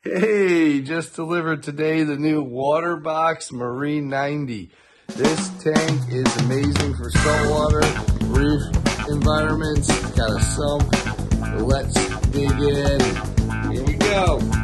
Hey, just delivered today the new Waterbox Marine 90. This tank is amazing for saltwater, reef environments. It's got a sump. Let's dig in. Here we go.